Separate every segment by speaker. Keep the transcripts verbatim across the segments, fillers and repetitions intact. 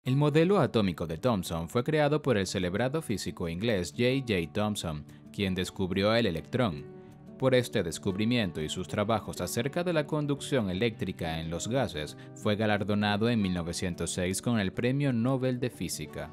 Speaker 1: El modelo atómico de Thomson fue creado por el celebrado físico inglés J J Thomson, quien descubrió el electrón. Por este descubrimiento y sus trabajos acerca de la conducción eléctrica en los gases, fue galardonado en mil novecientos seis con el Premio Nobel de Física.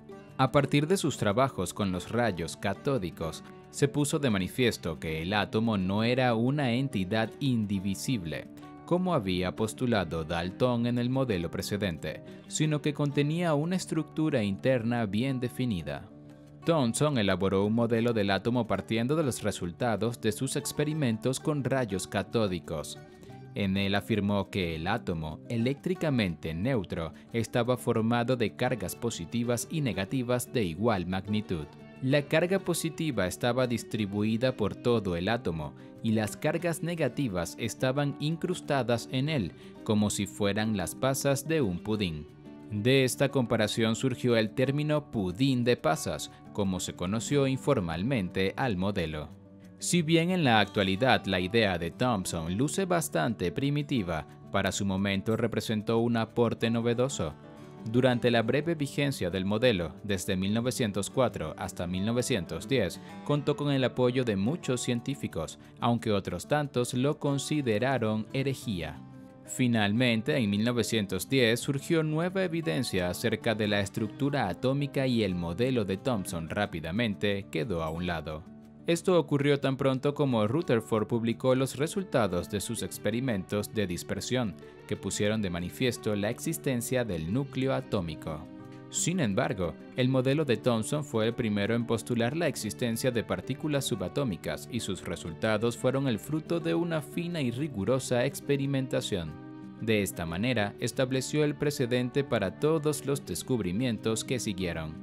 Speaker 1: A partir de sus trabajos con los rayos catódicos, se puso de manifiesto que el átomo no era una entidad indivisible, como había postulado Dalton en el modelo precedente, sino que contenía una estructura interna bien definida. Thomson elaboró un modelo del átomo partiendo de los resultados de sus experimentos con rayos catódicos. En él afirmó que el átomo, eléctricamente neutro, estaba formado de cargas positivas y negativas de igual magnitud. La carga positiva estaba distribuida por todo el átomo y las cargas negativas estaban incrustadas en él, como si fueran las pasas de un pudín. De esta comparación surgió el término pudín de pasas, como se conoció informalmente al modelo. Si bien en la actualidad la idea de Thomson luce bastante primitiva, para su momento representó un aporte novedoso. Durante la breve vigencia del modelo, desde mil novecientos cuatro hasta mil novecientos diez, contó con el apoyo de muchos científicos, aunque otros tantos lo consideraron herejía. Finalmente, en mil novecientos diez surgió nueva evidencia acerca de la estructura atómica y el modelo de Thomson rápidamente quedó a un lado. Esto ocurrió tan pronto como Rutherford publicó los resultados de sus experimentos de dispersión, que pusieron de manifiesto la existencia del núcleo atómico. Sin embargo, el modelo de Thomson fue el primero en postular la existencia de partículas subatómicas y sus resultados fueron el fruto de una fina y rigurosa experimentación. De esta manera, estableció el precedente para todos los descubrimientos que siguieron.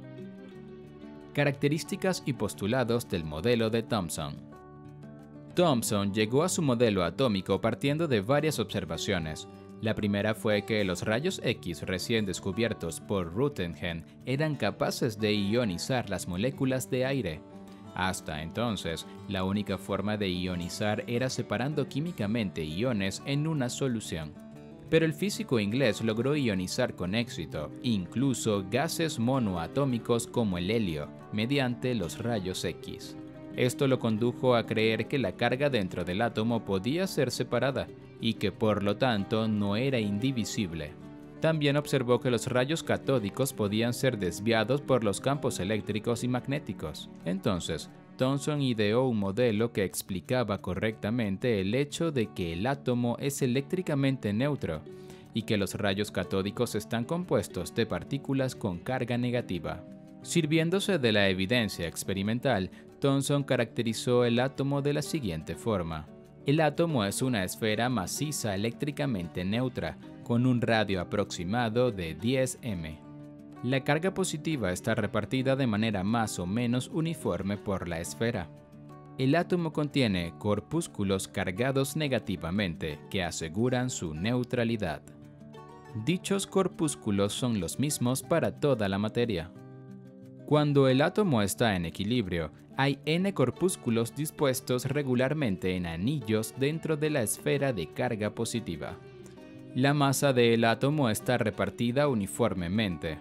Speaker 1: Características y postulados del modelo de Thomson. Thomson llegó a su modelo atómico partiendo de varias observaciones. La primera fue que los rayos X recién descubiertos por Röntgen eran capaces de ionizar las moléculas de aire. Hasta entonces, la única forma de ionizar era separando químicamente iones en una solución. Pero el físico inglés logró ionizar con éxito, incluso gases monoatómicos como el helio, mediante los rayos X. Esto lo condujo a creer que la carga dentro del átomo podía ser separada y que por lo tanto no era indivisible. También observó que los rayos catódicos podían ser desviados por los campos eléctricos y magnéticos. Entonces, Thomson ideó un modelo que explicaba correctamente el hecho de que el átomo es eléctricamente neutro y que los rayos catódicos están compuestos de partículas con carga negativa. Sirviéndose de la evidencia experimental, Thomson caracterizó el átomo de la siguiente forma. El átomo es una esfera maciza eléctricamente neutra, con un radio aproximado de diez metros. La carga positiva está repartida de manera más o menos uniforme por la esfera. El átomo contiene corpúsculos cargados negativamente que aseguran su neutralidad. Dichos corpúsculos son los mismos para toda la materia. Cuando el átomo está en equilibrio, hay n corpúsculos dispuestos regularmente en anillos dentro de la esfera de carga positiva. La masa del átomo está repartida uniformemente.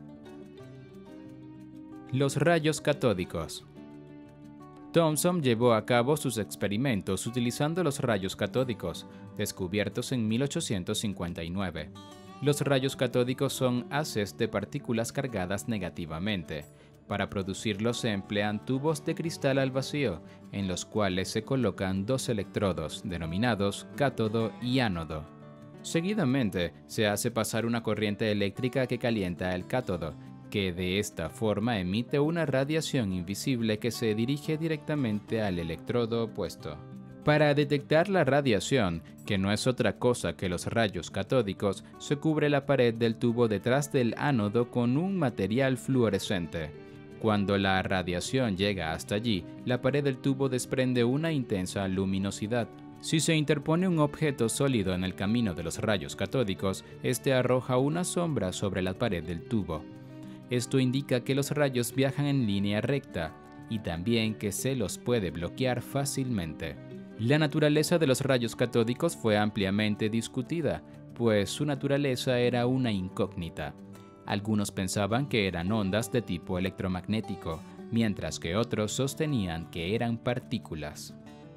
Speaker 1: Los rayos catódicos. Thomson llevó a cabo sus experimentos utilizando los rayos catódicos, descubiertos en mil ochocientos cincuenta y nueve. Los rayos catódicos son haces de partículas cargadas negativamente. Para producirlos se emplean tubos de cristal al vacío, en los cuales se colocan dos electrodos, denominados cátodo y ánodo. Seguidamente, se hace pasar una corriente eléctrica que calienta el cátodo, que de esta forma emite una radiación invisible que se dirige directamente al electrodo opuesto. Para detectar la radiación, que no es otra cosa que los rayos catódicos, se cubre la pared del tubo detrás del ánodo con un material fluorescente. Cuando la radiación llega hasta allí, la pared del tubo desprende una intensa luminosidad. Si se interpone un objeto sólido en el camino de los rayos catódicos, este arroja una sombra sobre la pared del tubo. Esto indica que los rayos viajan en línea recta y también que se los puede bloquear fácilmente. La naturaleza de los rayos catódicos fue ampliamente discutida, pues su naturaleza era una incógnita. Algunos pensaban que eran ondas de tipo electromagnético, mientras que otros sostenían que eran partículas.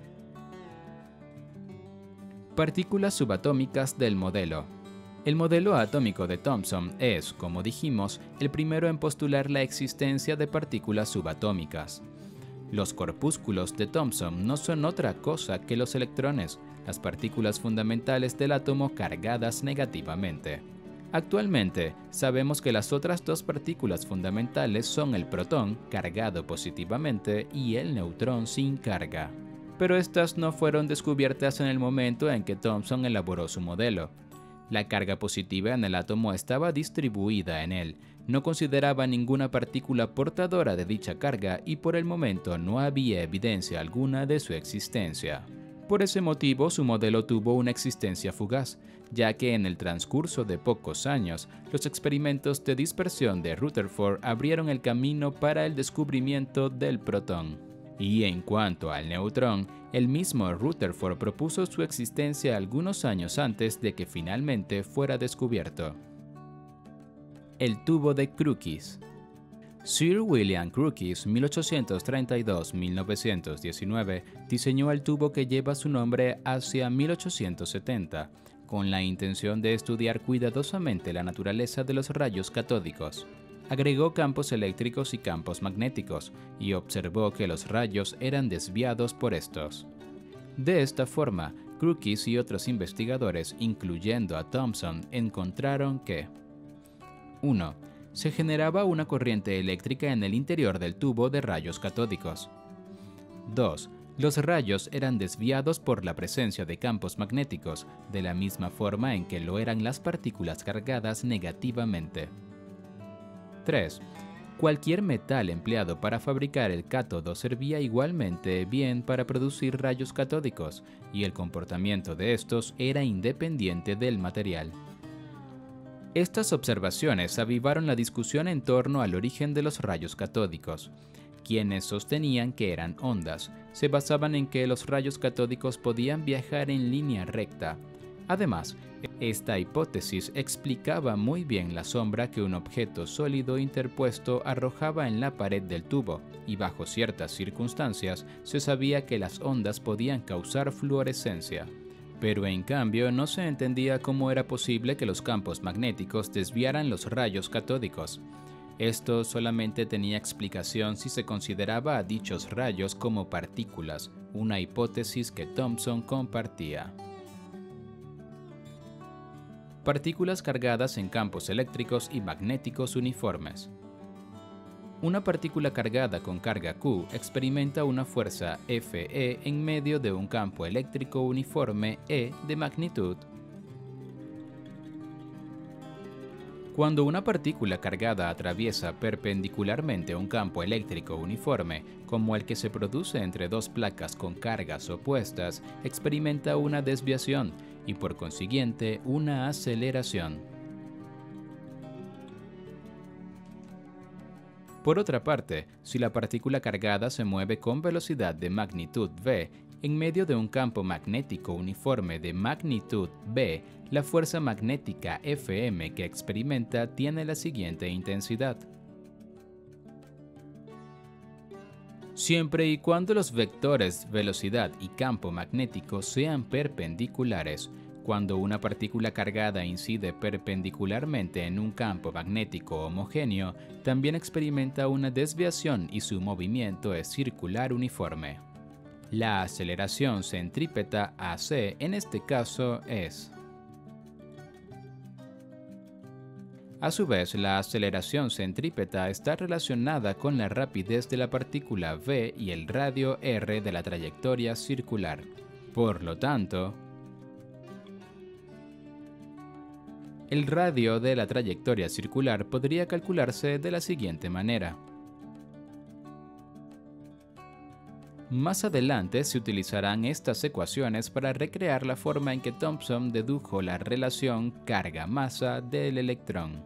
Speaker 1: Partículas subatómicas del modelo. El modelo atómico de Thomson es, como dijimos, el primero en postular la existencia de partículas subatómicas. Los corpúsculos de Thomson no son otra cosa que los electrones, las partículas fundamentales del átomo cargadas negativamente. Actualmente, sabemos que las otras dos partículas fundamentales son el protón, cargado positivamente, y el neutrón sin carga. Pero estas no fueron descubiertas en el momento en que Thomson elaboró su modelo. La carga positiva en el átomo estaba distribuida en él, no consideraba ninguna partícula portadora de dicha carga y por el momento no había evidencia alguna de su existencia. Por ese motivo, su modelo tuvo una existencia fugaz, ya que en el transcurso de pocos años, los experimentos de dispersión de Rutherford abrieron el camino para el descubrimiento del protón. Y en cuanto al neutrón, el mismo Rutherford propuso su existencia algunos años antes de que finalmente fuera descubierto. El tubo de Crookes. Sir William Crookes, mil ochocientos treinta y dos a mil novecientos diecinueve, diseñó el tubo que lleva su nombre hacia mil ochocientos setenta, con la intención de estudiar cuidadosamente la naturaleza de los rayos catódicos. Agregó campos eléctricos y campos magnéticos, y observó que los rayos eran desviados por estos. De esta forma, Crookes y otros investigadores, incluyendo a Thomson, encontraron que uno. Se generaba una corriente eléctrica en el interior del tubo de rayos catódicos. dos. Los rayos eran desviados por la presencia de campos magnéticos, de la misma forma en que lo eran las partículas cargadas negativamente. tres. Cualquier metal empleado para fabricar el cátodo servía igualmente bien para producir rayos catódicos, y el comportamiento de estos era independiente del material. Estas observaciones avivaron la discusión en torno al origen de los rayos catódicos. Quienes sostenían que eran ondas, se basaban en que los rayos catódicos podían viajar en línea recta. Además, esta hipótesis explicaba muy bien la sombra que un objeto sólido interpuesto arrojaba en la pared del tubo, y bajo ciertas circunstancias se sabía que las ondas podían causar fluorescencia. Pero en cambio no se entendía cómo era posible que los campos magnéticos desviaran los rayos catódicos. Esto solamente tenía explicación si se consideraba a dichos rayos como partículas, una hipótesis que Thomson compartía. Partículas cargadas en campos eléctricos y magnéticos uniformes. Una partícula cargada con carga Q experimenta una fuerza Fe en medio de un campo eléctrico uniforme E de magnitud. Cuando una partícula cargada atraviesa perpendicularmente un campo eléctrico uniforme, como el que se produce entre dos placas con cargas opuestas, experimenta una desviación y por consiguiente una aceleración. Por otra parte, si la partícula cargada se mueve con velocidad de magnitud v, en medio de un campo magnético uniforme de magnitud b, la fuerza magnética Fm que experimenta tiene la siguiente intensidad. Siempre y cuando los vectores velocidad y campo magnético sean perpendiculares, cuando una partícula cargada incide perpendicularmente en un campo magnético homogéneo, también experimenta una desviación y su movimiento es circular uniforme. La aceleración centrípeta A C en este caso es. A su vez, la aceleración centrípeta está relacionada con la rapidez de la partícula v y el radio r de la trayectoria circular. Por lo tanto, el radio de la trayectoria circular podría calcularse de la siguiente manera. Más adelante se utilizarán estas ecuaciones para recrear la forma en que Thomson dedujo la relación carga-masa del electrón.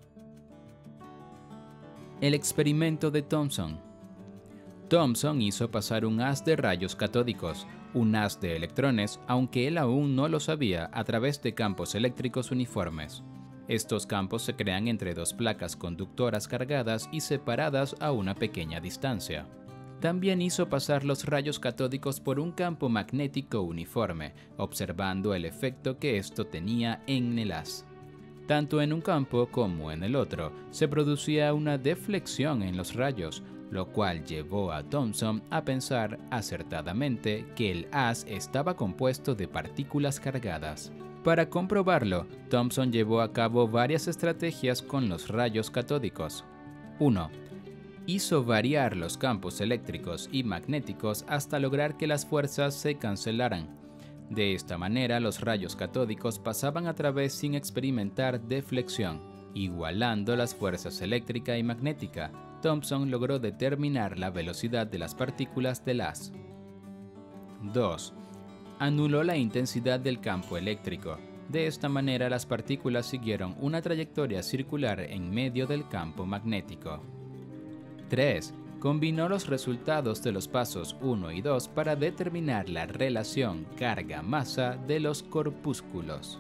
Speaker 1: El experimento de Thomson. Thomson hizo pasar un haz de rayos catódicos, un haz de electrones, aunque él aún no lo sabía, a través de campos eléctricos uniformes. Estos campos se crean entre dos placas conductoras cargadas y separadas a una pequeña distancia. También hizo pasar los rayos catódicos por un campo magnético uniforme, observando el efecto que esto tenía en el haz. Tanto en un campo como en el otro, se producía una deflexión en los rayos, lo cual llevó a Thomson a pensar acertadamente que el haz estaba compuesto de partículas cargadas. Para comprobarlo, Thomson llevó a cabo varias estrategias con los rayos catódicos. uno. Hizo variar los campos eléctricos y magnéticos hasta lograr que las fuerzas se cancelaran. De esta manera, los rayos catódicos pasaban a través sin experimentar deflexión. Igualando las fuerzas eléctrica y magnética, Thomson logró determinar la velocidad de las partículas del haz. dos. Anuló la intensidad del campo eléctrico. De esta manera, las partículas siguieron una trayectoria circular en medio del campo magnético. tres. Combinó los resultados de los pasos uno y dos para determinar la relación carga-masa de los corpúsculos.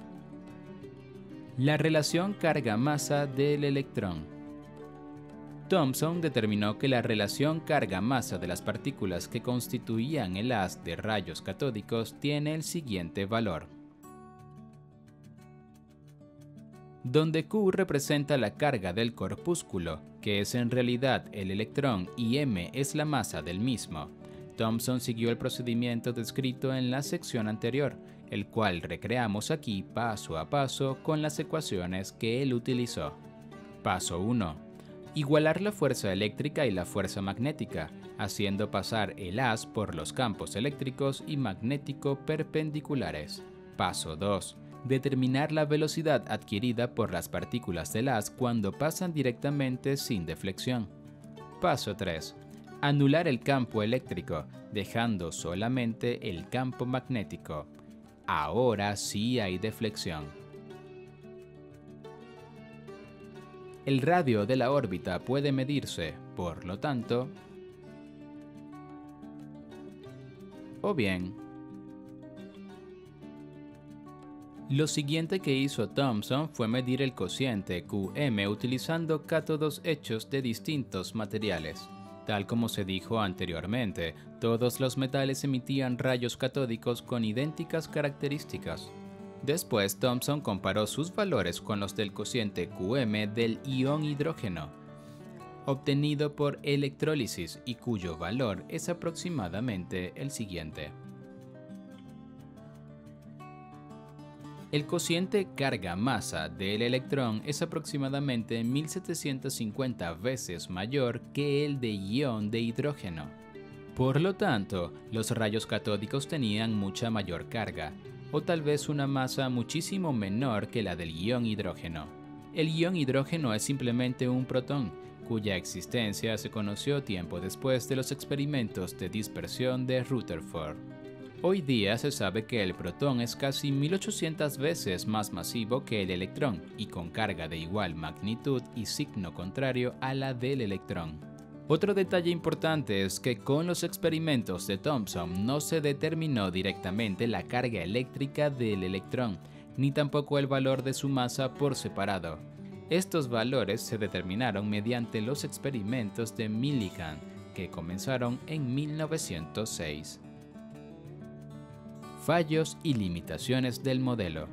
Speaker 1: La relación carga-masa del electrón. Thomson determinó que la relación carga-masa de las partículas que constituían el haz de rayos catódicos tiene el siguiente valor, donde Q representa la carga del corpúsculo, que es en realidad el electrón, y m es la masa del mismo. Thomson siguió el procedimiento descrito en la sección anterior, el cual recreamos aquí paso a paso con las ecuaciones que él utilizó. Paso uno. Igualar la fuerza eléctrica y la fuerza magnética, haciendo pasar el haz por los campos eléctricos y magnético perpendiculares. Paso dos. Determinar la velocidad adquirida por las partículas del haz cuando pasan directamente sin deflexión. Paso tres. Anular el campo eléctrico, dejando solamente el campo magnético. Ahora sí hay deflexión. El radio de la órbita puede medirse, por lo tanto, o bien, lo siguiente que hizo Thomson fue medir el cociente Q M utilizando cátodos hechos de distintos materiales. Tal como se dijo anteriormente, todos los metales emitían rayos catódicos con idénticas características. Después, Thomson comparó sus valores con los del cociente Q M del ion hidrógeno, obtenido por electrólisis y cuyo valor es aproximadamente el siguiente. El cociente carga-masa del electrón es aproximadamente mil setecientos cincuenta veces mayor que el de ion de hidrógeno. Por lo tanto, los rayos catódicos tenían mucha mayor carga, o tal vez una masa muchísimo menor que la del ion hidrógeno. El ion hidrógeno es simplemente un protón, cuya existencia se conoció tiempo después de los experimentos de dispersión de Rutherford. Hoy día se sabe que el protón es casi mil ochocientas veces más masivo que el electrón y con carga de igual magnitud y signo contrario a la del electrón. Otro detalle importante es que con los experimentos de Thomson no se determinó directamente la carga eléctrica del electrón, ni tampoco el valor de su masa por separado. Estos valores se determinaron mediante los experimentos de Millikan, que comenzaron en mil novecientos seis. Fallos y limitaciones del modelo.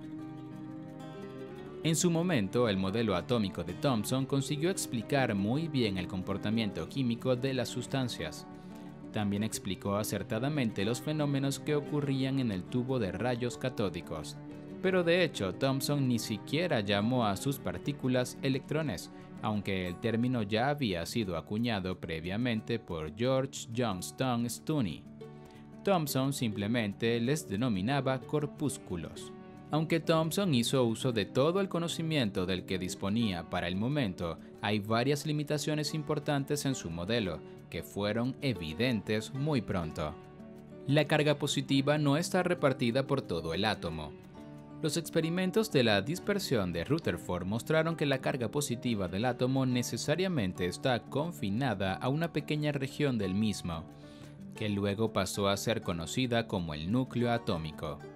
Speaker 1: En su momento, el modelo atómico de Thomson consiguió explicar muy bien el comportamiento químico de las sustancias. También explicó acertadamente los fenómenos que ocurrían en el tubo de rayos catódicos. Pero de hecho, Thomson ni siquiera llamó a sus partículas electrones, aunque el término ya había sido acuñado previamente por George Johnstone Stoney. Thomson simplemente les denominaba corpúsculos. Aunque Thomson hizo uso de todo el conocimiento del que disponía para el momento, hay varias limitaciones importantes en su modelo, que fueron evidentes muy pronto. La carga positiva no está repartida por todo el átomo. Los experimentos de la dispersión de Rutherford mostraron que la carga positiva del átomo necesariamente está confinada a una pequeña región del mismo, que luego pasó a ser conocida como el núcleo atómico.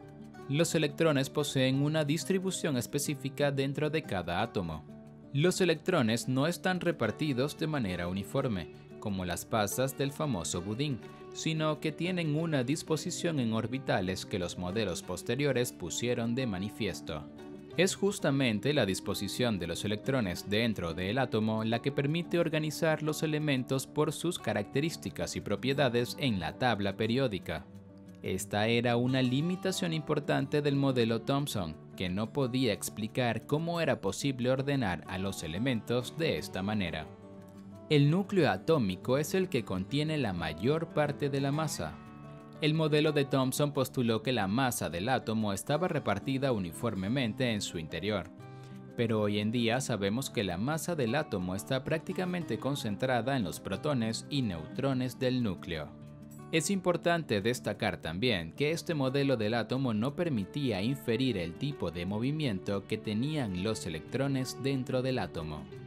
Speaker 1: Los electrones poseen una distribución específica dentro de cada átomo. Los electrones no están repartidos de manera uniforme, como las pasas del famoso budín, sino que tienen una disposición en orbitales que los modelos posteriores pusieron de manifiesto. Es justamente la disposición de los electrones dentro del átomo la que permite organizar los elementos por sus características y propiedades en la tabla periódica. Esta era una limitación importante del modelo Thomson, que no podía explicar cómo era posible ordenar a los elementos de esta manera. El núcleo atómico es el que contiene la mayor parte de la masa. El modelo de Thomson postuló que la masa del átomo estaba repartida uniformemente en su interior, pero hoy en día sabemos que la masa del átomo está prácticamente concentrada en los protones y neutrones del núcleo. Es importante destacar también que este modelo del átomo no permitía inferir el tipo de movimiento que tenían los electrones dentro del átomo.